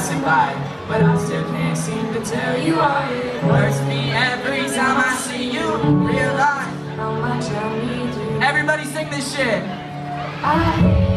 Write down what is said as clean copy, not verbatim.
passing by, but I still can't seem to tell you why it hurts me every time I see you. Realize how much I need you. Everybody sing this shit.